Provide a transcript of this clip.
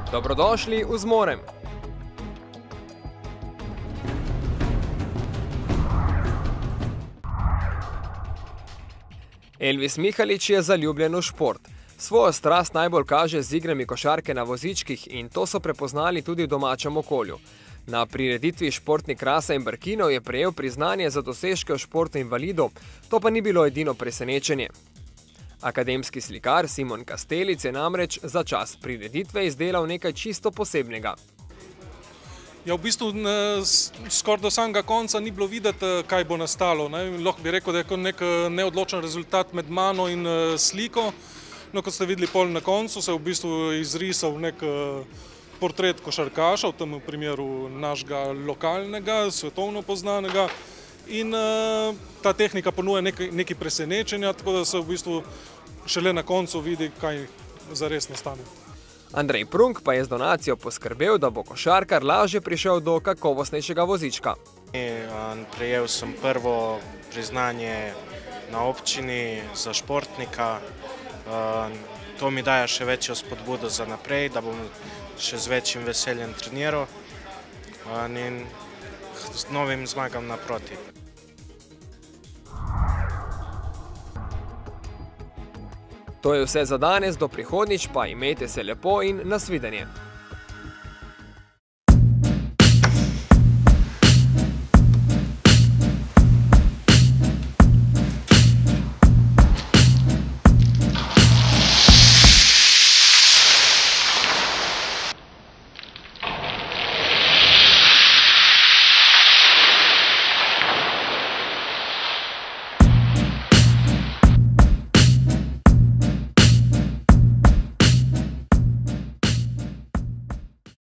Dobrodošli v Zmorem. Elvis Mihalič je zaljubljen v šport. Svojo strast najbolj kaže z igrami košarke na vozičkih in to so prepoznali tudi v domačem okolju. Na prireditvi Športnik rasa in Brkinov je prejel priznanje za dosežke v športu invalidov, to pa ni bilo edino presenečenje. Akademski slikar Simon Kastelic je namreč za čas prireditve izdelal nekaj čisto posebnega. Ja, v bistvu skoraj do samega konca ni bilo videti, kaj bo nastalo. Lahko bi rekel, da je nek neodločen rezultat med mano in sliko. No, kot ste videli pol na koncu, se je v bistvu izrisal nek portret košarkaša, v tem primeru našega lokalnega, svetovno poznanega. In ta tehnika ponuja nekaj presenečenja, tako da se v bistvu šele na koncu vidi, kaj zares nastane. Andrej Prunk pa je z donacijo poskrbel, da bo košarkar lažje prišel do kakovostnejšega vozička. Prejel sem prvo priznanje na občini za športnika. To mi daje še večjo spodbudo za naprej, da bom še z večjim veseljem treniral in z novim zmagam naproti. To je vse za danes, do prihodnjič pa imejte se lepo in nasvidenje.